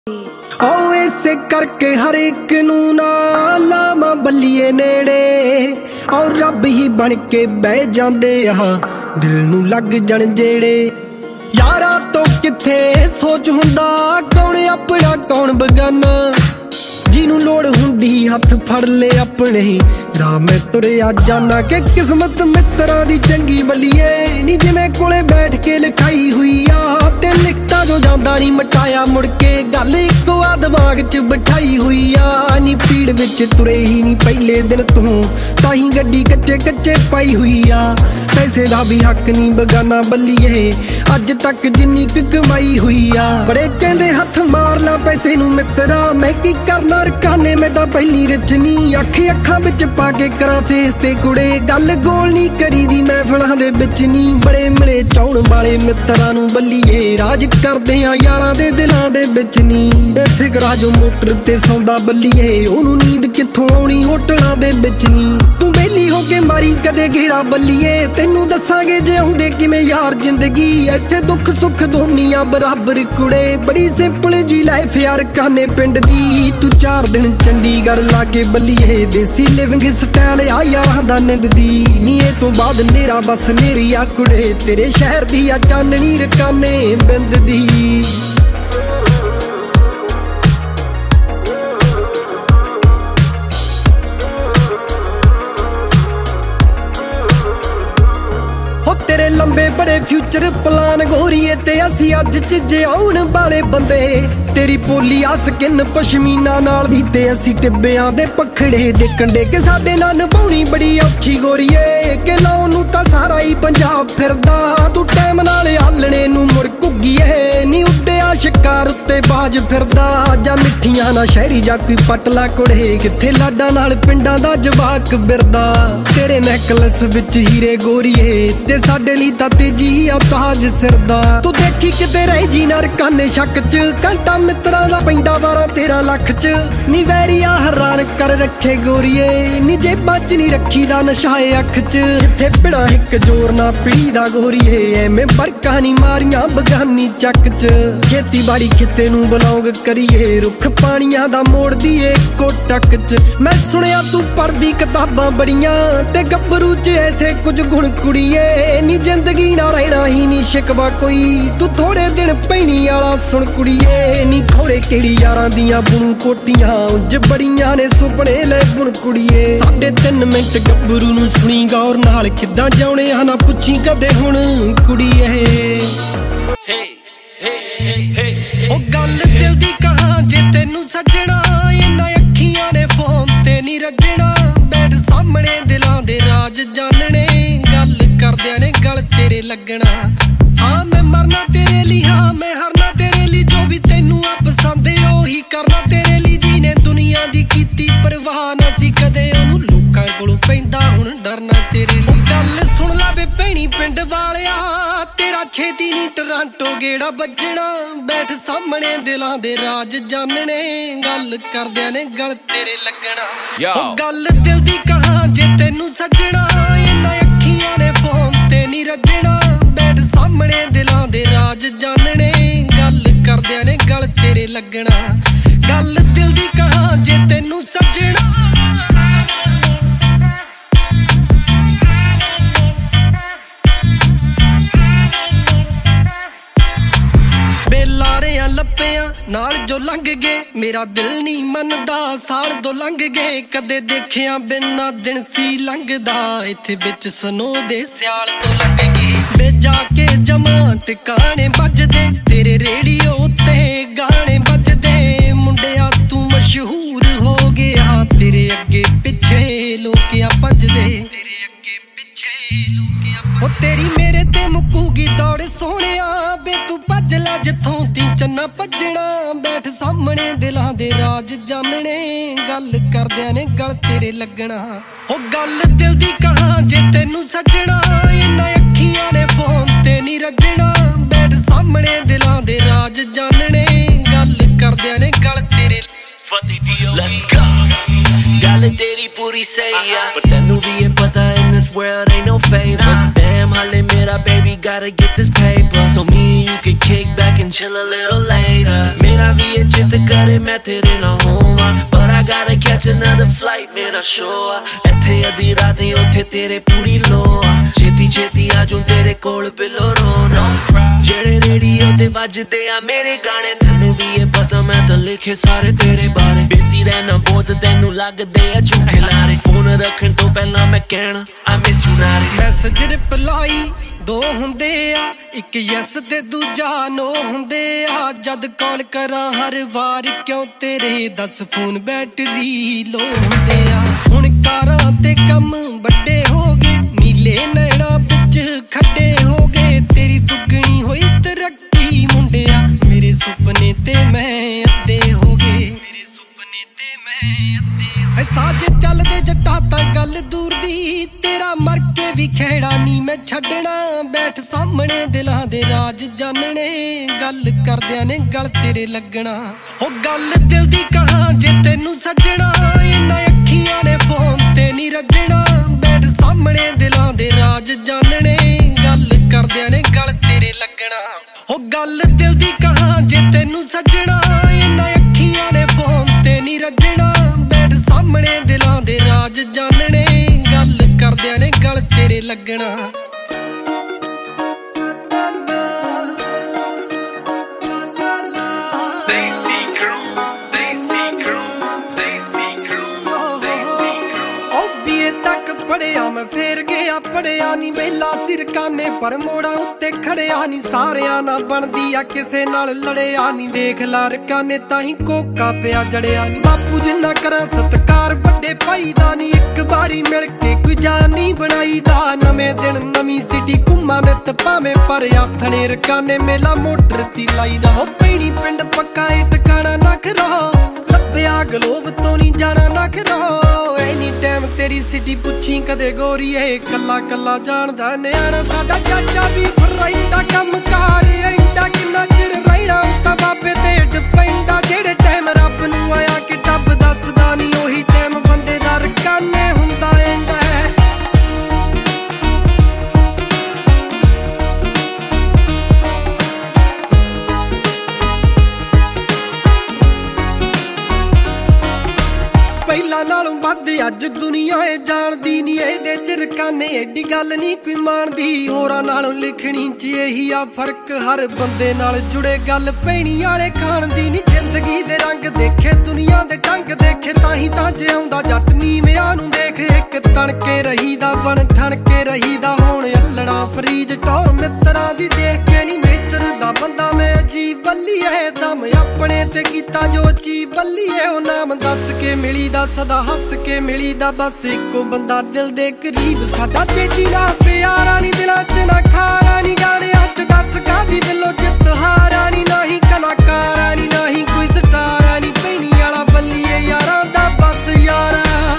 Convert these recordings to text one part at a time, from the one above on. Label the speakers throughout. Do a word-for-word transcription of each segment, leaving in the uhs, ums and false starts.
Speaker 1: आओ इसे करके हर एक नू ना लावां बल्लीए नेड़े और रब ही बन के बह जांदे आ दिल नू लग जण जेड़े यारा तो किथे सोच हुंदा कौन अपना कौन बगाना जिनू लोड़ हुंदी हथ फड़ ले अपने राह में तुरिया जाना के किस्मत मित्रा दी चंगी बल्लीए नी जिवें कोले बैठ के लिखाई हुई आ ते लिखता जो जांदा नी मटाया मुड़ के गल इको आ दिमाग च बिठाई हुई आ नी पीड़ विच तुरे ही नी पहले दिन तू ताही गड्डी कच्चे कच्चे पाई हुई आ पैसे दा भी हक नी बगाना बल्लीए अज तक जिन्नी क कमाई हुई आ बड़े कहंदे हथ मार ला पैसे नू मित्रा मैं की करना रकाने में तां पहली रचनी अखी अखां विच पा के करा फेस ते कुड़े गल गोल नी करी दी महफिलां दे विच नी बड़े मिले चाउण वाले मित्रां नू बल्लीए राज करदे आ यारां दे दिलां दे विच नी बेफिकरा जो मोटर ते सौंदा बल्लीए ओनू नींद कित्थों आउणी होटलां दे विच नी तू बेली हो के मारी कदे घेड़ा बल्लीए तेनू दसांगे जे आउंदे किवें यार जिंदगी इत्थे दुख सुख दोनियां बराबर कुड़े बड़ी सिंपल जी लाइफ यार काने पिंड दी तू चार दिन चंडीगढ़ लाके बल्लीए देसी लिविंग स्टाइल आ यारां दा निंद दी नी ए तो बाद नेरा बस नेरी आ कुड़े तेरे शहर दी आ चाननी रकाने बिंद दी तेरे लंबे बड़े फ्यूचर प्लान गोरीए ते असी अज च आउण वाले बंदे तेरी पोली आ स्किन पशमीना नाल दी ते असी टिब्बियां दे पखड़े दे कंडे के साडे नाल नभाउणी बड़ी औखी गोरीए के लाउण नूं तां सारा ही पंजाब फिरदा तू टाइम नाल हालणे नूं मुड़ घुग्गीए नी उड्डिया शिकार उत्ते बाज फिरदा जा मिठियां ना शहरी जा कोई पटला कुड़े किथे लाडा नाल पिंडां दा जवाक बिरदा तेरे नेकलेस विच हीरे गोरीए ते साडे लई तां तेजी आ ताज सिरदा तू देखी किते रह जी ना रकाने शक च घंटा मित्रा दा पैंदा बारां तेरह लख च नी वैरिया हैरान कर रखे गोरीए नी जेबां च नी रखी दा नशाए अख च जिथे पिड़ा हिक जोर ना पीड़ी दा गोरीए एवें बड़का नी मारियां बगानी चक च खेती बाड़ी खिते नू बिलोंग करिए रुख पानियां दा मोड़ दीए कोटक च मैं सुनिया तू पढ़दी किताबां बड़ियां ते गब्बरू च ऐसे कुछ गुण कुड़ीए नी जिंदगी ना रहना ही नी शिकवा कोई तू थोड़े दिन पैनी आला सुन कुड़ीए नी खोरे केड़ी यारां दियां बुणू कोटियां उंज बड़ियां ने सुपने ले बुण कुड़ीए साढ़े तीन मिंट गब्बरू नू सुनी गौर नाल किद्दां जाउणे आ ना पुछी कदे हुण कुड़ीए ओ गल दिल दी कहां जे तेनू सजना इन्ना अखियां ने फोन ते नी रजना बैठ सामने दिलां दे राज जानने गल करदियां ने गल तेरे लगना हाँ मैं मरना तेरे लिए हाँ मैं हरना तेरे लिए जो भी तेनू आ पसंद ओही करना तेरे लिए जीने दुनिया दी कीती परवाह ना सी कदे ओनू लोकां कोलों पैंदा हुण डरना तेरे लिए गल सुन ला वे भैणी पिंड वालिया तेरा छेती नी टरांटो गेड़ा बजना बैठ सामने दिलां दे राज जानने गल करदियां ने गल तेरे लगना ओ गल दिल दी कहां जे तेनू सजना इन्ना अखियां ने फोन ते नी रजना बैठ सामने दिलां दे राज जानने गल करदियां ने गल तेरे लगना गल दिल दी कहां जे तेनू सजना बेलारियां लप्पियां नाल जो लंघ गए मेरा दिल नहीं मनदा साल दो लंघ गए कदे देखिया बिना दिन सी लंघदा इत्थे बिच सनो दे स्याल तो लंघ गए बे जाके जमा टिकाने बजदे तेरे रेडियो उत्ते गाने बजदे मुंडिया तू मशहूर हो गया तेरे अगे पिछे लोकिया भजदे तेरे अगे पिछे लोकिया ओ तेरी मेरे ते मुक्कूगी दौड़ सोहणिया बे तू भज लै जिथों ती चन्ना भजना बैठ सामने दिलां दे राज जानने गल करदियां ने गल तेरे लगना ओ गल दिल दी कहां जे तेनू सजना इन्ना अखियां ने फोन ते नी रजना बैठ सामने दिलां दे राज जानने गल करदियां ने गल तेरे
Speaker 2: Let's go गल तेरी पूरी सही है पर तैनू भी ये पता in this world ain't no favors damn time, hale mera baby, gotta get this paper. So me and you can kick back and chill a little later. Mera bhi ye chit kare main tere na howa, but I gotta catch another flight, mera show a. Ethe adhi raat uthe tere puri loa. Cheti cheti aaju tere kol pillow rona. Jehde radio te vajde a mere gaane, tenu bhi ye pata main ta likhe sare tere baare. Busy rehna bahut tenu lagde a jhoothe laare. Phone rakhan to pehla main kehna I miss you naare.
Speaker 1: Message reply ਦੋ ਹੁੰਦੇ ਆ, ਇੱਕ yes ਤੇ ਦੂਜਾ ਨੋ ਹੁੰਦੇ ਆ। ਜਦ ਕਾਲ ਕਰਾਂ ਹਰ ਵਾਰ ਕਿਉਂ ਤੇਰੇ ਦਸ ਫੋਨ ਬੈਟਰੀ ਲੋ ਹੁੰਦੇ ਆ। ਹੁਣ ਕਾਰਾਂ ਤੇ ਕੰਮ ਵੱਡੇ ਹੋ ਗਏ, ਨੀਲੇ ਨੈਣਾ ਵਿੱਚ ਖੱਡੇ ਹੋ ਗਏ। ਤੇਰੀ ਦੁੱਗਣੀ ਹੋਈ ਤਰੱਕੀ ਮੁੰਡਿਆ, ਮੇਰੇ ਸੁਪਨੇ ਤੇ ਮੈਂ ਅੱਧੇ ਹੋ ਗਏ। ਮੇਰੇ ਸੁਪਨੇ ਤੇ ਮੈਂ ਅੱਧੇ ਹੈ ਸਾਜ ਚੱਲਦੇ ਜੱਟਾ ਤਾਂ ਗੱਲ ਦੂਰ ਦੀ, ਤੇਰਾ ਮਰ ਕੇ ਵੀ ਖਹਿੜਾ ਨੀ ਮੈਂ ਛੱਡਣਾ। ਬੈਠ ਸਾਹਮਣੇ ਦਿਲਾਂ ਦੇ ਰਾਜ ਜਾਣਨੇ, ਗੱਲ ਕਰਦਿਆਂ ਨੇ ਗਲ ਤੇਰੇ ਲੱਗਣਾ। ਉਹ ਗੱਲ ਦਿਲ ਦੀ ਕਹਾਂ ਜੇ ਤੈਨੂੰ ਸੱਜਣਾ, ਇਹਨਾਂ ਅੱਖੀਆਂ ਨੇ ਫੋਨ ਤੇ ਨੀ ਰੱਜਣਾ। ਬੈਠ ਸਾਹਮਣੇ ਦਿਲਾਂ ਦੇ ਰਾਜ ਜਾਣਨੇ, ਗੱਲ ਕਰਦਿਆਂ ਨੇ ਗਲ ਤੇਰੇ ਲੱਗਣਾ। ਉਹ ਗੱਲ ਦਿਲ ਦੀ ਕਹਾਂ ਜੇ ਤੈਨੂੰ ਸੱਜਣਾ, ਇਹਨਾਂ ਅੱਖੀਆਂ ਨੇ ਫੋਨ ਤੇ ਨੀ ਰੱਜਣਾ। ਬੈਠ ਸਾਹਮਣੇ ਦਿਲਾਂ ਦੇ ਰਾਜ ਜਾਣਨੇ, ਗੱਲ ਕਰਦਿਆਂ ਨੇ ਗਲ ਤੇਰੇ ਲੱਗਣਾ। ਪੜਿਆ ਮੈਂ ਫੇਰ ਗਿਆ ਪੜਿਆ ਨੀ ਵੇਲਾ ਸਿਰਕਾਨੇ, ਪਰ ਮੋੜਾਂ ਉੱਤੇ ਖੜਿਆ ਨੀ। ਸਾਰਿਆਂ ਨਾਲ ਬਣਦੀ ਆ ਕਿਸੇ ਨਾਲ ਲੜਿਆ ਨੀ। ਦੇਖ ਲਾ ਰਕਾਨੇ ਤਾਂ ਹੀ ਕੋਕਾ ਪਿਆ ਜੜਿਆ ਨੀ। ਬਾਪੂ ਜਿੰਨਾ ਕਰਾਂ ਸਤਕਾਰ ਵੱਡੇ ਭਾਈ ਦਾ ਨੀ, ਇੱਕ ਵਾਰੀ ਮਿਲ ਕੇ ਕੋਈ ਜਾਨ ਨੀ ਬਣਾਈ ਦਾ। ਨਵੇਂ ਦਿਨ ਨਵੀਂ ਸਿਟੀ ਘੁੰਮਾ ਨਿਤ ਭਾਵੇਂ, ਪਰ ਆਥਣੇ ਰਕਾਨੇ ਮੇਲਾ ਮੋਟਰ ਤੀ ਲਾਈਦਾ। ਹੋ ਪੈਣੀ ਪਿੰਡ ਪੱਕਾ ਏ ਟਿਕਾਣਾ ਨਾ ਖਰੋ, ਲੱਭਿਆ ਗਲੋਬ ਤੋਂ ਨੀ ਜਾਣਾ ਨਾ ਖਰੋ। ਐਨੀ ਟਾਈਮ ਤੇਰੀ ਸਿਟੀ ਪੁੱਛੀ ਕਦੇ ਗੋਰੀਏ, ਕੱਲਾ ਕੱਲਾ ਜਾਣਦਾ ਨਿਆਣਾ ਸਾਡਾ ਚਾਚਾ ਵੀ ਫਰਾਈਦਾ। ਕੰਮ ਕਾਰ ਐਂਡਾ ਕਿੰਨਾ ਚਿਰ ਰਹਿਣਾ, ਉਹ ਤਾਂ ਬਾਬੇ ਤੇ ਡਿਪੈਂਡਾ। ਜਿਹੜੇ ਟਾਈਮ ਰੱਬ ਨੂੰ ਆਇਆ ਕਿ ਟੱਬ ਦੱਸਦਾ ਨੀ, ਉਹੀ ਟਾਈਮ ਬੰਦੇ ਦਾ ਰਕਾਨੇ ਹੁੰਦਾ ਐਂਡਾ। ਪਹਿਲਾਂ ਨਾਲੋਂ ਵੱਧ ਅੱਜ ਦੁਨੀਆ ਏ ਜਾਣਦੀ ਨੀ, ਇਹਦੇ ਚ ਰਕਾਨੇ ਐਡੀ ਗੱਲ ਨੀ ਕੋਈ ਮਾਣਦੀ। ਹੋਰਾਂ ਨਾਲੋਂ ਲਿਖਣੀ ਚ ਇਹੀ ਆ ਫਰਕ, ਹਰ ਬੰਦੇ ਨਾਲ ਜੁੜੇ ਗੱਲ ਪੈਣੀ ਵਾਲੇ ਖਾਣ ਦੀ ਨੀ। ਜ਼ਿੰਦਗੀ ਦੇ ਰੰਗ ਦੇਖੇ ਦੁਨੀਆ ਦੇ ਢੰਗ ਦੇਖੇ, ਤਾਂ ਹੀ ਤਾਂ ਜਿਉਂਦਾ ਜੱਟ ਨੀਵਿਆਂ ਨੂੰ ਦੇਖ। ਇੱਕ ਤਣ ਕੇ ਰਹੀਦਾ ਬਣ ਠਣ ਕੇ ਰਹੀਦਾ, ਹੁਣ ਅਲੜਾ ਫਰੀਜ ਟੌਰ ਮਿੱਤਰਾਂ ਦੀ ਦੇਖ ਕੇ ਨੀ। ਨੇਚਰ ਦਾ ਬੰਦਾ ਮੈਂ ਜੀ ਬੱਲੀਏ, ਦਮ ਆਪਣੇ ਤੇ ਕੀਤਾ ਜੋ ਚੀ ਬੱਲੀਏ। ਉਹ ਨਾਮ ਦੱਸ ਕੇ ਮਿਲੀਦਾ ਸਦਾ ਹੱਸ ਕੇ ਮਿਲੀਦਾ, ਬਸ ਇੱਕੋ ਬੰਦਾ ਦਿਲ ਦੇ ਕਰੀਬ ਸਾਡਾ। ਤੇਜੀ ਨਾ ਪਿਆਰਾ ਨੀ ਦਿਲਾਂ ਚ ਨਾ ਖਾਰਾ ਨੀ, ਗਾਣਿਆਂ ਚ ਦੱਸ ਕਾਦੀ ਬਿੱਲੋ ਜਿੱਤ ਹਾਰਾ ਨੀ। ਨਾ ਹੀ ਕਲਾਕਾਰਾ ਨੀ ਨਾ ਹੀ ਕੋਈ ਸਟਾਰਾ ਨੀ, ਪੈਣੀ ਵਾਲਾ ਬੱਲੀਏ ਯਾਰਾਂ ਦਾ ਬਸ ਯਾਰਾ।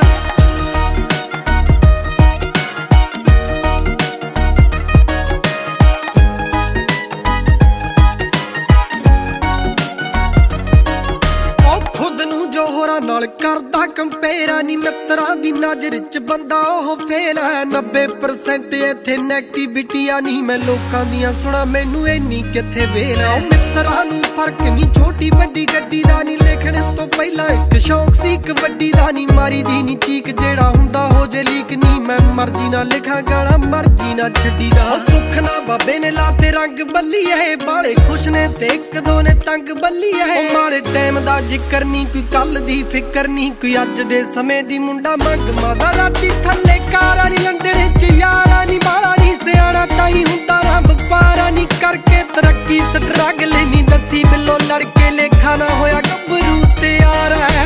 Speaker 1: ਨਾਲ ਕਰਦਾ ਕੰਪੇਰਾ ਨੀ, ਮਿੱਤਰਾਂ ਦੀ ਨਜ਼ਰ ਚ ਬੰਦਾ ਉਹ ਫੇਲ ਹੈ। ਨੱਬੇ ਪਰਸੈਂਟ ਇੱਥੇ ਨੈਗੇਟਿਵਿਟੀ ਆ ਨੀ, ਮੈਂ ਲੋਕਾਂ ਦੀਆਂ ਸੁਣਾ ਮੈਨੂੰ ਇੰਨੀ ਕਿੱਥੇ ਵੇਲ ਆ। ਮਿੱਤਰਾਂ ਨੂੰ ਫਰਕ ਨੀ ਛੋਟੀ ਵੱਡੀ ਗੱਡੀ ਦਾ ਨੀ, ਲਿਖਣ ਤੋਂ ਪਹਿਲਾਂ ਇੱਕ ਸ਼ੌਕ ਸੀ ਕਬੱਡੀ ਦਾ ਨੀ। ਮਾਰੀ ਦੀ ਨੀ ਚੀਕ ਜਿਹੜਾ ਹੁੰਦਾ ਹੋ ਜੇ ਲੀਕ ਨੀ, ਮੈਂ ਮਰਜ਼ੀ ਨਾਲ ਲਿਖਾਂ ਗਾਣਾ ਮਰਜ਼ੀ ਨਾਲ ਛੱਡੀ ਦਾ। ਸੁੱਖ ਨਾ ਬਾਬੇ ਨੇ ਲਾਤੇ ਰੰਗ ਬੱਲੀਏ, ਬਾਲੇ ਖੁਸ਼ ਨੇ ਤੇ ਇੱਕ ਦੋ ਨੇ ਤੰਗ ਬੱਲੀਏ। ਮਾੜੇ ਟਾਈਮ ਦਾ ਜ਼ਿਕਰ ਨੀ ਕੋਈ ਕੱਲ ਦੀ ਫਿਕਰ ਨੀ, ਕੋਈ ਅੱਜ ਦੇ ਸਮੇਂ ਦੀ ਮੁੰਡਾ ਮੰਗ ਮਾਜ਼ਾ। ਰਾਤੀ ਥੱਲੇ ਕਾਰਾਂ ਨੀ ਲੰਡਣੇ ਚ ਯਾਰਾ ਨੀ, ਬਾਲਾ ਨੀ ਸਿਆਣਾ ਤਾਂ ਹੀ ਹੁੰਦਾ ਰੱਬ ਪਾਰਾ ਨੀ। ਕਰਕੇ ਤਰੱਕੀ ਸਟਰਗਲ ਨੀ ਦੱਸੀ ਬਿੱਲੋ, ਲੜਕੇ ਲੇਖਾ ਨਾ ਹੋਇਆ ਗੱਭਰੂ ਤਿਆਰ ਹੈ।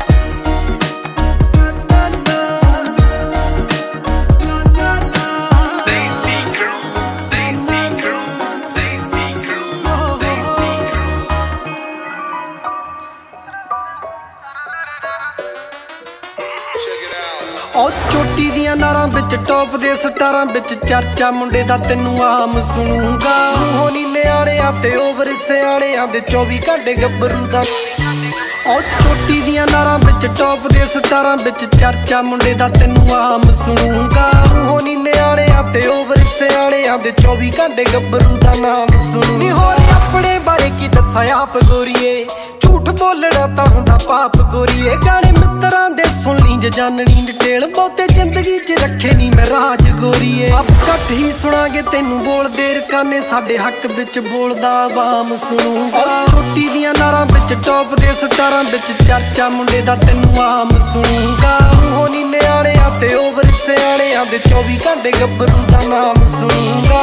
Speaker 1: ਉਹ ਚੋਟੀ ਦੀਆਂ ਨਾਰਾਂ ਵਿੱਚ ਟੌਪ ਦੇ ਸਟਾਰਾਂ ਵਿੱਚ ਚਰਚਾ ਮੁੰਡੇ ਦਾ ਤੈਨੂੰ ਆਮ ਸੁਣੂਗਾ। ਮੂੰਹੋਂ ਨੀ ਨਿਆਣਿਆਂ ਤੇ ਓਵਰ ਸਿਆਣਿਆਂ ਦੇ ਚੌਵੀ ਘੰਟੇ ਗੱਭਰੂ ਦਾ। ਉਹ ਚੋਟੀ ਦੀਆਂ ਨਾਰਾਂ ਵਿੱਚ ਟੌਪ ਦੇ ਸਟਾਰਾਂ ਵਿੱਚ ਚਰਚਾ ਮੁੰਡੇ ਦਾ ਤੈਨੂੰ ਆਮ ਸੁਣੂਗਾ। ਉਹ ਨੀ ਨਿਆਣਿਆਂ ਤੇ ਓਵਰ ਸਿਆਣਿਆਂ ਦੇ ਚੌਵੀ ਘੰਟੇ ਗੱਭਰੂ ਦਾ ਨਾਮ ਸੁਣੂ। ਨੀ ਹੋਰ ਆਪਣੇ ਬਾਰੇ ਕੀ ਦੱਸਾਂ ਆਪ ਗੋਰੀਏ, ਝੂਠ ਬੋਲਣਾ ਤਾਂ ਹੁੰਦਾ ਪਾਪ ਗੋਰੀਏ। ਗਾਣੇ ਮਿੱਤਰਾਂ ਦੇ ਸੁਣ ਲਈ ਜੇ ਜਾਣਨੀ ਡਿਟੇਲ, ਬਹੁਤੇ ਜ਼ਿੰਦਗੀ 'ਚ ਰੱਖੇ ਨੀ ਮੈਂ ਰਾਜ ਗੋਰੀਏ। ਆਪ ਘੱਟ ਹੀ ਸੁਣਾਂਗੇ ਤੈਨੂੰ ਬੋਲਦੇ ਰਕਾਨੇ, ਸਾਡੇ ਹੱਕ ਵਿੱਚ ਬੋਲਦਾ ਆਵਾਮ ਸੁਣੂਗਾ। ਰੋਟੀ ਦੀਆਂ ਨਾਰਾਂ ਵਿੱਚ ਟੌਪ ਦੇ ਸਟਾਰਾਂ ਵਿੱਚ ਚਰਚਾ ਮੁੰਡੇ ਦਾ ਤੈਨੂੰ ਆਮ ਸੁਣੂਗਾ। ਉਹ ਨੀ ਨਿਆਣਿਆਂ ਤੇ ਓਵਰ ਸਿਆਣਿਆਂ ਦੇ ਚੌਵੀ ਘੰਟੇ ਗੱਭਰੂ ਦਾ ਨਾਮ ਸੁਣੂਗਾ।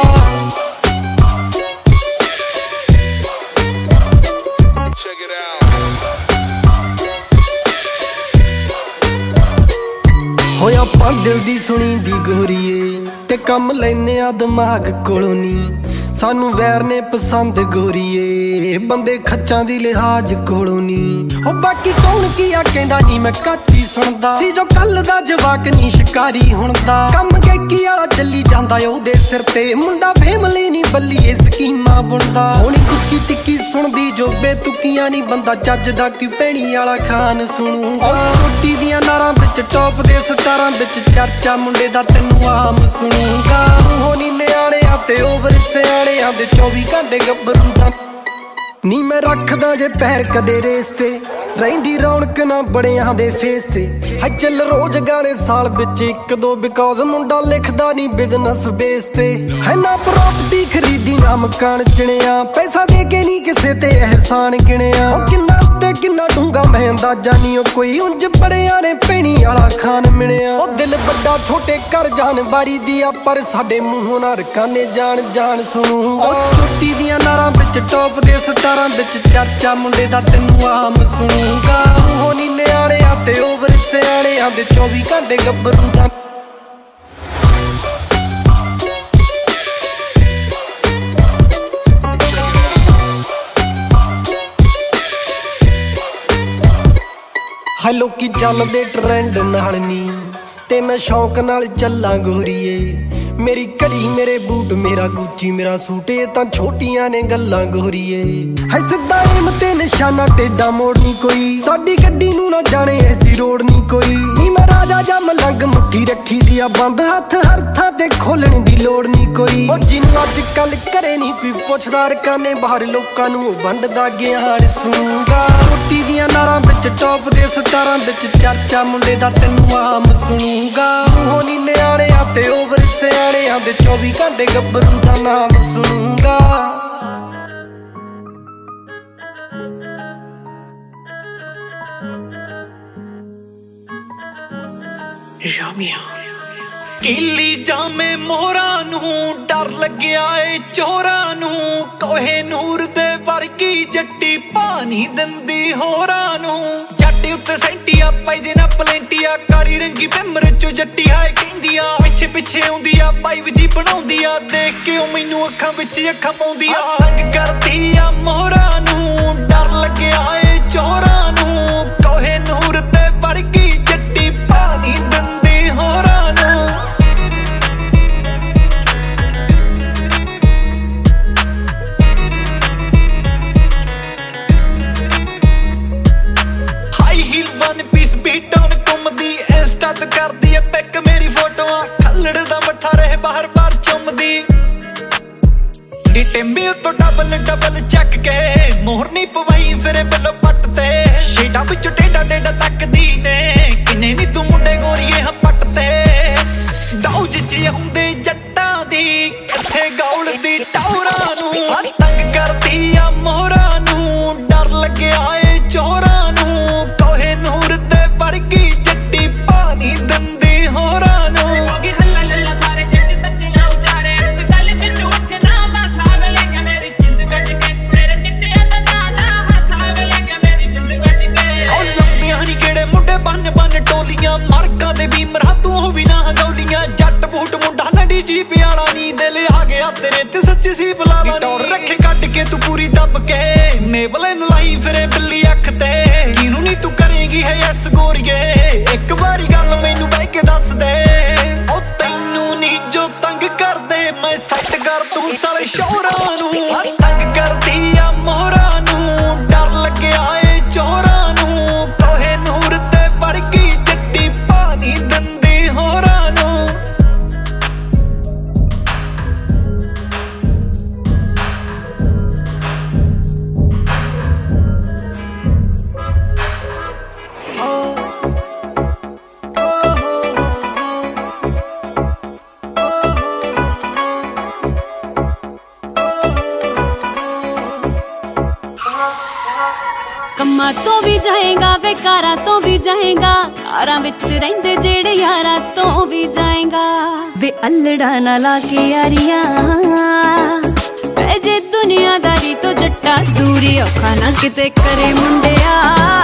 Speaker 1: ਹੋਇਆ ਆਪਾਂ ਦਿਲ ਦੀ ਸੁਣੀ ਦੀ ਗੋਰੀਏ, ਤੇ ਕੰਮ ਲੈਨੇ ਆ ਦਿਮਾਗ ਕੋਲੋਂ ਨੀ। ਸਾਨੂੰ ਵੈਰ ਨੇ ਪਸੰਦ ਗੋਰੀਏ, ਬੰਦੇ ਖੱਚਾਂ ਦੀ ਲਿਹਾਜ਼ ਕੋਲੋਂ ਨੀ। ਉਹ ਬਾਕੀ ਕੌਣ ਕੀ ਆ ਕਹਿੰਦਾ ਨੀ ਮੈਂ ਘੱਟ ਹੀ ਸੁਣਦਾ ਸੀ, ਜੋ ਕੱਲ ਦਾ ਜਵਾਕ ਨੀ ਸ਼ਿਕਾਰੀ ਹੁਣਦਾ। ਕੰਮ ਗਾਇਕੀ ਵਾਲਾ ਚੱਲੀ ਜਾਂਦਾ ਉਹਦੇ ਸਿਰ ਤੇ, ਮੁੰਡਾ ਫੈਮਲੀ ਨੀ ਬੱਲੀਏ ਸਕੀਮਾਂ ਬੁਣਦਾ। ਹੋਣੀ ਕੁੱਕੀ ਟਿੱਕੀ ਸੁਣਦੀ ਜੋ ਬੇਤੁਕੀਆਂ ਨੀ, ਬੰਦਾ ਚੱਜ ਦਾ ਕੀ ਭੈਣੀ ਵਾਲਾ ਖਾਨ ਸੁਣੂਗਾ। ਰੋਟੀ ਦੀਆਂ ਨਾਰਾਂ ਵਿੱਚ ਟੌਪ ਦੇ ਸਟਾਰਾਂ ਵਿੱਚ ਚਰਚਾ ਮੁੰਡੇ ਦਾ ਤੈਨੂੰ ਆਮ ਸੁਣੂਗਾ। ਉਹ ਨੀ ਨਿਆਣਿਆਂ ਤੇ ਓਵਰ ਸਿਆਣਿਆਂ ਦੇ ਚੌਵੀ ਘੰਟੇ ਗੱਭਰੂ ਦਾ ਨੀ। ਮੈਂ ਰੱਖਦਾ ਜੇ ਪੈਰ ਕਦੇ ਰੇਸ ਤੇ, ਰਹਿੰਦੀ ਰੌਣਕ ਨਾ ਬੜਿਆਂ ਦੇ ਫੇਸ ਤੇ। ਹੈ ਚੱਲ ਰੋਜ਼ ਗਾਣੇ ਸਾਲ ਵਿੱਚ ਇੱਕ ਦੋ, ਬਿਕੌਜ਼ ਮੁੰਡਾ ਲਿਖਦਾ ਨੀ ਬਿਜ਼ਨਸ ਬੇਸ ਤੇ। ਹੈ ਨਾ ਪ੍ਰੋਪਰਟੀ ਖਰੀਦੀ ਨਾ ਮਕਾਨ ਚਿਣਿਆ, ਪੈਸਾ ਦੇ ਕੇ ਨੀ ਕਿਸੇ ਤੇ ਅਹਿਸਾਨ ਗਿਣਿਆ। ਉਹ ਕਿੰਨਾ ਉੱਤੇ ਕਿੰਨਾ ਡੂੰਗਾ ਮੈਂ ਅੰਦਾਜ਼ਾ ਨੀ, ਉਹ ਕੋਈ ਉਂਝ ਬੜਿਆਂ ਨੇ ਭੈਣੀ ਵਾਲਾ ਖਾਨ ਮਿਣਿਆ। ਉਹ ਦਿਲ ਵੱਡਾ ਛੋਟੇ ਘਰ ਜਾਨ ਬਾਰੀ ਦੀ ਆ, ਪਰ ਸਾਡੇ ਮੂੰਹੋਂ ਨਾ ਰਕਾਨੇ ਜਾਣ ਜਾਣ ਸੁਣੂਗਾ। ਉਹ ਚੋਟੀ ਦੀਆਂ ਨਾਰਾਂ ਵਿੱਚ ਟੌਪ ਦੇ ਸਟਾਰਾਂ ਵਿੱਚ ਚਰਚਾ ਮੁੰਡੇ ਦਾ ਤੈਨੂੰ ਆਮ ਸੁਣੂਗਾ। ਉਹ ਨੀ ਨਿਆਣਿਆਂ ਤੇ ਓਵਰ ਸਿਆਣਿਆਂ ਦੇ ਚੌਵੀ ਘੰਟੇ ਗੱਭਰੂ ਦਾ ਹੈ। ਲੋਕੀ ਚੱਲਦੇ ਟਰੈਂਡ ਨਾਲ ਨੀ, ਤੇ ਮੈਂ ਸ਼ੌਂਕ ਨਾਲ ਚੱਲਾਂ ਗੋਰੀਏ। ਮੇਰੀ ਘੜੀ ਮੇਰੇ ਬੂਟ ਮੇਰਾ ਗੁੱਚੀ ਮੇਰਾ ਸੂਟ, ਇਹ ਤਾਂ ਛੋਟੀਆਂ ਨੇ ਗੱਲਾਂ ਗੋਰੀਏ। ਹੈ ਸਿੱਧਾ ਏਮ ਤੇ ਨਿਸ਼ਾਨਾ ਟੇਡਾ ਮੋੜ ਨੀ ਕੋਈ, ਸਾਡੀ ਗੱਡੀ ਨੂੰ ਨਾ ਜਾਣੇ ਐਸੀ ਰੋਡ ਨੀ ਕੋਈ। ਨੀ ਮੈਂ ਰਾਜਾ ਜਾਂ ਮਲੰਗ ਮੁੱਠੀ ਰੱਖੀ ਦੀ ਆ ਬੰਦ, ਹੱਥ ਹਰ ਥਾਂ ਤੇ ਖੋਲਣ ਦੀ ਲੋੜ ਨੀ ਕੋਈ। ਉਹ ਜਿਹਨੂੰ ਅੱਜ ਕੱਲ ਘਰੇ ਨੀ ਕੋਈ ਪੁੱਛਦਾ, ਰਕਾਨੇ ਬਾਹਰ ਲੋਕਾਂ ਨੂੰ ਵੰਡਦਾ ਗਿਆਨ ਸੁਣੂਗਾ। ਰੋਟੀ ਦੀਆਂ ਨਾਰਾਂ ਵਿੱਚ ਟੌਪ ਦੇ ਸਟਾਰਾਂ ਵਿੱਚ ਚਰਚਾ ਮੁੰਡੇ ਦਾ ਤੈਨੂੰ ਆਮ ਸੁਣੂਗਾ। ਉਹ ਨੀ ਨਿਆਣਿਆਂ ਤੇ ਓਵਰ ਸਿਆਣਿਆਂ ਦੇ ਚੌਵੀ ਘੰਟੇ ਗੱਭਰੂ ਦਾ ਨਾਮ ਸੁਣੂਗਾ।
Speaker 3: ਕੀਲੀ ਜਾਮੇ ਮੋਹਰਾਂ ਨੂੰ ਡਰ ਲੱਗਿਆ ਏ ਚੋਰਾਂ ਨੂੰ, ਕੋਹੇ ਨੂਰ ਦੇ ਵਰਗੀ ਜੱਟੀ ਪਾਣੀ ਦਿੰਦੀ ਹੋਰਾਂ ਨੂੰ। ਜੱਟ ਉੱਤੇ ਸੈਂਟੀਆਂ ਪਾਈ ਦੇ ਨਾ ਪਲੈਂਟੀਆਂ, ਕਾਲੀ ਰੰਗੀ ਬਿਮਰ ਚੋਂ ਜੱਟੀ ਹਾਏ ਕਹਿੰਦੀਆਂ। ਪਿੱਛੇ ਪਿੱਛੇ ਆਉਂਦੀ ਆ ਪਾਈਵ ਜੀ ਬਣਾਉਂਦੀ ਆ, ਦੇਖ ਕੇ ਉਹ ਮੈਨੂੰ ਅੱਖਾਂ ਵਿੱਚ ਅੱਖਾਂ ਪਾਉਂਦੀ ਆ। ਤੰਗ ਕਰਦੀ ਆ ਮੋਹਰਾਂ ਨੂੰ ਡਰ ਲੱਗਿਆ ਏ ਚੋਰਾਂ ਨੂੰ, ਕੋਹੇ ਨੂਰ ਦੇ ਵਰਗੀ ਜੱਟੀ ਪਾਣੀ ਦਿੰਦੀ ਹੋਰਾਂ ਨੂੰ। High heel one piece beat on ਘੁੰਮਦੀ, ਇੰਸਟਾ ਤੇ ਕਰਦੀ ਐ ਪਿਕ ਮੇਰੀ ਫੋਟੋਆਂ। ਖੱਲੜ ਦਾ ਮੱਠਾ ਰਹੇ ਬਾਹਰ ਬਾਹਰ ਚੁੰਮਦੀ, ਡੀ ਟਿੰਬੀ ਉੱਤੋਂ ਡਬਲ ਡਬਲ ਚੱਕ ਕੇ ਮੋਹਰ ਨੀ ਪਵਾਈ ਫਿਰੇ ਬੱਲੋ ਪੱਟ ਤੇ। ਸ਼ੇਡਾ ਵਿੱਚੋਂ ਟੇਡਾ ਟੇਡਾ ਤੱਕਦੀ ਨੇ, ਕਿੰਨੇ ਨੀ ਤੂੰ ਮੁੰਡੇ ਗੋਰੀਏ ਹਾਂ ਪੱਟ ਤੇ। ਡੌਜ ਚ ਹੁੰਦੇ ਜੱਟਾਂ ਦੀ ਕਿੱਥੇ ਗੌਲਦੀ ਟੌਰਾਂ ਨੂੰ, ਤੰਗ ਕਰਦੀ ਆ ਮੋਹਰਾਂ ਨੂੰ ਡਰ ਲੱਗਿਆ ਏ ਚੋਰਾਂ ਨੂੰ, ਕੋਹੇ ਨੂਰ ਦੇ ਵਰਗੀ ਜੱਟੀ ਪਾਣੀ ਦਿੰਦੀ ਹੋਰਾਂ ਨੂੰ। ਮਾਰਕਾਂ ਦੇ ਵੀ ਮਰਾ ਤੂੰ ਉਹ ਵੀ ਨਾ ਗੌਲੀਆਂ, ਜੱਟ ਬੂਟ ਮੁੰਡਾ ਲੜੀ ਜੀ ਪਿਆਲਾ ਨੀ, ਦਿਲ ਆ ਗਿਆ ਤੇਰੇ ਤੇ ਸੱਚੀ ਸੀ ਬੁਲਾਵਾ। ਟੌਰ ਰੱਖੇ ਕੱਢ ਕੇ ਤੂੰ ਪੂਰੀ ਦੱਬ ਕੇ, ਮੇਬਲਨ ਲਾਈ ਫਿਰੇ ਬਿੱਲੀ ਅੱਖ ਤੇ। ਕਿਹਨੂੰ ਨੀ ਤੂੰ ਕਰੇਗੀ ਹੈ ਐਸ ਗੋਰੀਏ, ਇੱਕ ਵਾਰੀ ਗੱਲ ਮੈਨੂੰ ਬਹਿ ਕੇ ਦੱਸ ਦੇ। ਉਹ ਤੈਨੂੰ ਨੀ ਜੋ ਤੰਗ ਕਰਦੇ, ਮੈਂ ਸੈੱਟ ਕਰ ਤੂੰ ਸਾਲੇ ਸ਼ੋਰਾਂ ਨੂੰ। ਤੰਗ ਕਰਦੀ ਆ ਮੋਹਰਾਂ ਨੂੰ ਡਰ ਲੱਗਿਆ ਏ ਚੋਰਾਂ ਨੂੰ,
Speaker 4: ਕੰਮਾਂ ਤੋਂ ਵੀ ਜਾਏਗਾ ਵੇ ਕਾਰਾਂ ਤੋਂ ਵੀ ਜਾਏਗਾ ਕਾਰਾਂ ਵਿੱਚ ਰਹਿੰਦੇ ਜਿਹੜੇ ਯਾਰਾਂ ਤੋਂ ਵੀ ਜਾਏਗਾ ਵੇ ਅਲੜਾ ਨਾ ਲਾ ਕੇ ਯਾਰੀਆਂ ਪੈ ਜੇ ਦੁਨੀਆਦਾਰੀ ਤੋਂ ਜੱਟਾ ਦੂਰੀ ਔਖਾ ਨਾ ਕਿਤੇ ਕਰੇ ਮੁੰਡਿਆ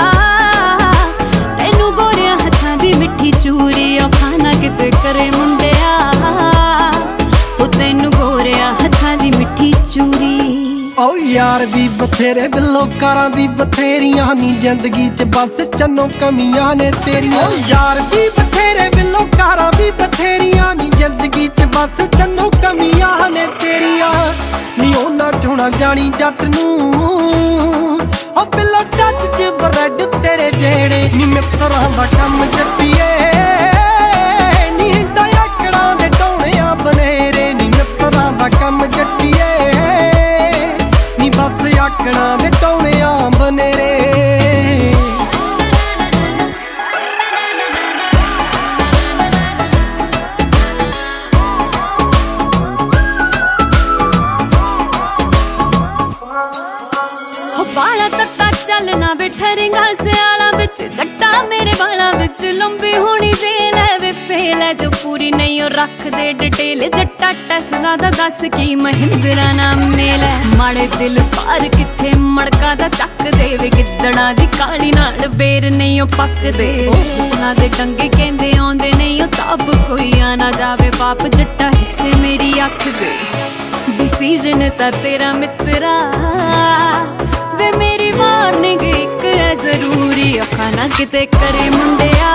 Speaker 4: ਤੈਨੂੰ ਗੋਰਿਆਂ ਹੱਥਾਂ ਦੀ ਮਿੱਠੀ ਚੂਰੀ ਔਖਾ ਨਾ ਕਿਤੇ ਕਰੇ ਮੁੰਡਿਆ ਉਹ ਤੈਨੂੰ ਗੋਰਿਆਂ ਹੱਥਾਂ ਦੀ ਮਿੱਠੀ ਚੂਰੀ
Speaker 1: ਓ ਯਾਰ ਵੀ ਬਥੇਰੇ ਬਿੱਲੋ ਕਾਰਾਂ ਵੀ ਬਥੇਰੀਆਂ ਨੀ ਜ਼ਿੰਦਗੀ ਚ ਬਸ ਚੰਨੋ ਕਮੀਆਂ ਨੇ ਤੇਰੀਆਂ ਓ ਯਾਰ ਵੀ ਬਥੇਰੇ ਬਿੱਲੋ ਕਾਰਾਂ ਵੀ ਬਥੇਰੀਆਂ ਨੀ ਜ਼ਿੰਦਗੀ ਚ ਬਸ ਚੰਨੋ ਕਮੀਆਂ ਨੇ ਤੇਰੀਆਂ ਨੀ ਉਹਨਾਂ ਚੋਣਾ ਜਾਣੀ ਜੱਟ ਨੂੰ ਓ ਬਿੱਲੋ ਟੱਚ ਚ ਬਰੈਡ ਤੇਰੇ ਜਿਹੜੇ ਨੀ ਮਿੱਤਰਾਂ ਦਾ ਕੰਮ ਜੱਟੀਏ ਨੀ ਡਾਇਕੜਾਂ ਦੇ ਟੋਣਿਆਂ ਬਨੇਰੇ ਨੀ ਮਿੱਤਰਾਂ ਦਾ ਕੰਮ ਜੱਟੀਏ ਬਸ ਆਕੜਾਂ ਦੇ ਟੋਣਿਆਂ ਬਨੇਰੇ
Speaker 4: ਬਾਲਾ ਤੱਤਾ ਚੱਲਣਾ ਬਿਠਰੇਗਾ ਸਿਆਲਾਂ ਵਿੱਚ ਜੱਟਾ ਮੇਰੇ ਬਾਲਾਂ ਵਿੱਚ ਲੰਬੀ ਹੋਣੀ ਜੇਲ ਹੈ ਵੇ ਫੇਲ ਹੈ ਜੋ ਪੂਰੀ ਨਹੀਂ ਉਹ ਰੱਖਦੇ ਡਿਟੇਲ ਜੱਟਾ ਟੈਸਲਾ ਦਾ ਦੱਸ ਕੀ ਮਹਿੰਦਰਾ ਨਾਮ ਮੇਲ ਹੈ ਮਾੜੇ ਦਿਲ ਪਾਰ ਕਿੱਥੇ ਮੜਕਾ ਦਾ ਚੱਕਦੇ ਵੇ ਗਿੱਦੜਾਂ ਦੀ ਕਾਲੀ ਨਾਲ ਬੇਰ ਨਹੀਂ ਉਹ ਪੱਕਦੇ ਹੁਸਨਾਂ ਦੇ ਡੰਗੇ ਕਹਿੰਦੇ ਆਉਂਦੇ ਨਹੀਂ ਉਹ ਤਾਪ ਕੋਈ ਆ ਨਾ ਜਾਵੇ ਪਾਪ ਜੱਟਾ ਹਿੱਸੇ ਮੇਰੀ ਅੱਖ ਦੇ ਡਿਸੀਜਨ ਤਾਂ ਤੇਰਾ ਮਿੱਤਰਾ ਵੇ ਮੇਰੀ ਵਾਰਨਿੰਗ ਇੱਕ ਹੈ ਜ਼ਰੂਰੀ ਔਖਾ ਨਾ ਕਿਤੇ ਕਰੇ ਮੁੰਡਿਆ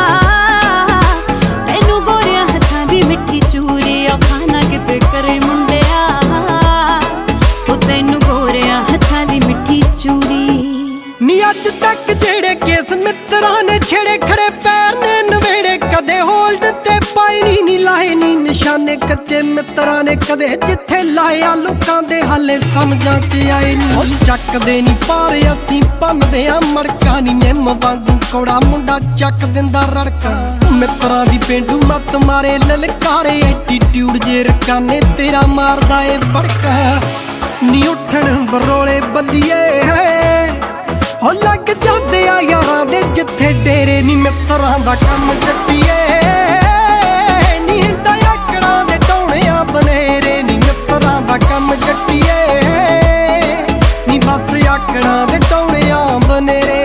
Speaker 4: ਤੈਨੂੰ ਗੋਰਿਆਂ ਹੱਥਾਂ ਦੀ ਮਿੱਠੀ ਚੂਰੀ ਔਖਾ ਨਾ ਕਿਤੇ ਕਰੇ ਮੁੰਡਿਆ ਉਹ ਤੈਨੂੰ ਗੋਰਿਆਂ ਹੱਥਾਂ ਦੀ ਮਿੱਠੀ ਚੂਰੀ
Speaker 1: ਨੀ ਅੱਜ ਤੱਕ ਜਿਹੜੇ ਕੇਸ ਮਿੱਤਰਾਂ ਨੇ ਛੇੜੇ ਖੜੇ ਪੈਰ ਨੇ ਨਵੇੜੇ ਕਦੇ ਹੋਲਡ ਤੇ ਪਾਈ ਨੀ ਨੀ ਲਾਏ ਨੀ ਨਿਸ਼ਾਨੇ ਕੱਚੇ ਮਿੱਤਰਾਂ ਨੇ ਕਦੇ ਜਿੱਥੇ ਲਾਇਆ ਲੋਕਾਂ ਦੇ ਹਾਲੇ ਸਮਝਾਂ ਚ ਆਏ ਨੀ ਉਹ ਚੱਕਦੇ ਨੀ ਪਾਰ ਅਸੀਂ ਪੰਨਦੇ ਆ ਮੜਕਾ ਨੀ ਨਿੰਮ ਵਾਂਗੂ ਕੌੜਾ ਮੁੰਡਾ ਚੱਕ ਦਿੰਦਾ ਰੜਕਾ ਮਿੱਤਰਾਂ ਦੀ ਪੇਂਡੂ ਮੱਤ ਮਾਰੇ ਲਲਕਾਰੇ ਐਟੀਟਿਊਡ ਜੇ ਰਕਾਨੇ ਤੇਰਾ ਮਾਰਦਾ ਏ ਬੜਕਾ ਨੀ ਉੱਠਣ ਬਰੋਲੇ ਬੱਲੀਏ ਹੋ ਲੱਗ ਜਾਂਦੇ ਆ ਯਾਰਾਂ ਦੇ ਜਿੱਥੇ ਡੇਰੇ ਨੀ ਮਿੱਤਰਾਂ ਦਾ ਕੰਮ ਜੱਟੀਏ ਨੀ ਡਾਇਕੜਾਂ ਦੇ ਟੋਣਿਆਂ ਬਨੇਰੇ ਨੀ ਮਿੱਤਰਾਂ ਦਾ ਕੰਮ ਜੱਟੀਏ ਨੀ ਬਸ ਆਕੜਾਂ ਦੇ ਟੋਣਿਆਂ ਬਨੇਰੇ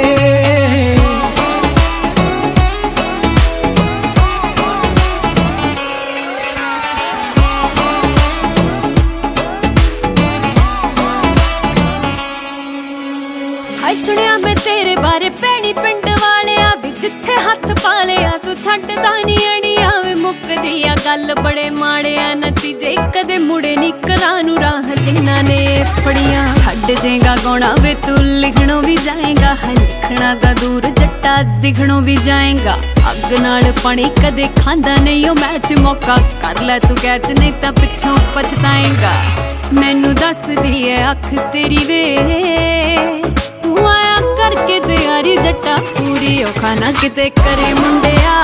Speaker 4: ਸੁਣਿਆ ਮੈਂ ਤੇਰੇ ਬਾਰੇ ਭੈਣੀ ਪਿੰਡ ਵਾਲਿਆ ਵੀ ਜਿੱਥੇ ਹੱਥ ਪਾ ਲਿਆ ਤੂੰ ਛੱਡਦਾ ਨੀ ਅੜੀਆਂ ਵੇ ਮੁੱਕਦੀ ਆ ਗੱਲ ਬੜੇ ਮਾੜਿਆ ਨਤੀਜੇ ਕਦੇ ਮੁੜੇ ਨੀ ਕਰਾਂ ਨੂੰ ਰਾਹ ਜਿੰਨਾਂ ਨੇ ਫੜੀਆਂ ਛੱਡ ਜੇਗਾ ਗਾਉਣਾ ਵੇ ਤੂੰ ਲਿਖਣੋਂ ਵੀ ਜਾਏਗਾ ਲਿਖਣਾ ਦਾ ਦੂਰ ਜੱਟਾ ਦਿਖਣੋਂ ਵੀ ਜਾਏਗਾ ਅੱਗ ਨਾਲ ਪਾਣੀ ਕਦੇ ਖਾਂਦਾ ਨਹੀਂ ਉਹ ਮੈਚ ਮੌਕਾ ਕਰ ਲੈ ਤੂੰ ਕੈਚ ਨਹੀਂ ਤਾਂ ਪਿੱਛੋਂ ਪਛਤਾਏਗਾ ਮੈਨੂੰ ਦੱਸਦੀ ਐ ਅੱਖ ਤੇਰੀ ਵੇ ਆਇਆ ਕਰਕੇ ਤਿਆਰੀ ਜੱਟਾ ਪੂਰੀ ਔਖਾ ਨਾ ਕਿਤੇ ਕਰੇ ਮੁੰਡਿਆ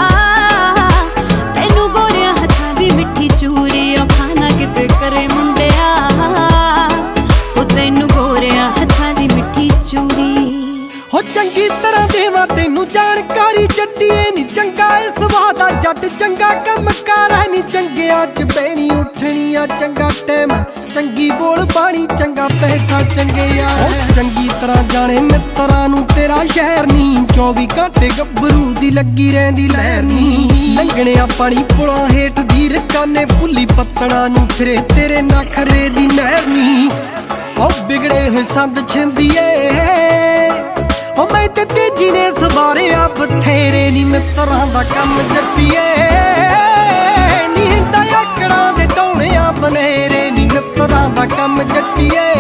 Speaker 4: ਤੈਨੂੰ ਗੋਰਿਆਂ ਹੱਥਾਂ ਦੀ ਮਿੱਠੀ ਚੂਰੀ ਔਖਾ ਨਾ ਕਿਤੇ ਕਰੇ ਮੁੰਡਿਆ ਉਹ ਤੈਨੂੰ ਗੋਰਿਆਂ ਹੱਥਾਂ ਦੀ ਮਿੱਠੀ ਚੂਰੀ
Speaker 1: ਹੋ ਚੰਗੀ ਤਰ੍ਹਾਂ ਦੇਵਾ ਤੈਨੂੰ ਜਾਣਕਾਰੀ ਜੱਟੀਏ ਨੀ ਚੰਗਾ ਇਸ ਸੁਭਾਅ ਦਾ ਜੱਟ ਚੰਗਾ ਕੰਮ ਕਾਰ ਹੈ ਨੀ ਚੰਗਿਆਂ ਚ ਬਹਿਣੀ ਉੱਠਣੀ ਆ ਚੰਗਾ ਟਾਈਮ ਚੰਗੀ ਬੋਲ ਬਾਣੀ ਚੰਗਾ ਪੈਸਾ ਚੰਗੇ ਯਾਰ ਚੰਗੀ ਤਰ੍ਹਾਂ ਜਾਣੇ ਮਿੱਤਰਾਂ ਨੂੰ ਤੇਰਾ ਸ਼ਹਿਰ ਨੀ ਚੌਵੀ ਘੰਟੇ ਗੱਭਰੂ ਦੀ ਲੱਗੀ ਰਹਿੰਦੀ ਲਹਿਰ ਨੀ ਲੰਘਣਿਆ ਪਾਣੀ ਪੁਲਾਂ ਹੇਠ ਦੀ ਰਕਾਨੇ ਭੁੱਲੀ ਪੱਤਣਾ ਨੂੰ ਫਿਰੇ ਤੇਰੇ ਨਖਰੇ ਦੀ ਨਹਿਰ ਨੀ ਉਹ ਵਿਗੜੇ ਹੋਏ ਸੰਦ ਛਿੰਦੀਏ ਉਹ ਮੈਂ ਤੇ ਤੇਜੀ ਨੇ ਸਵਾਰਿਆ ਬਥੇਰੇ ਨੀ ਮਿੱਤਰਾਂ ਦਾ ਕੰਮ ਜੱਟੀਏ ਨੀ ਡਾਇਕੜਾਂ ਦੇ ਟੋਣਿਆਂ ਬਨੇਰੇ ਨੀ ਮਿੱਤਰਾਂ ਦਾ ਕੰਮ ਜੱਟੀਏ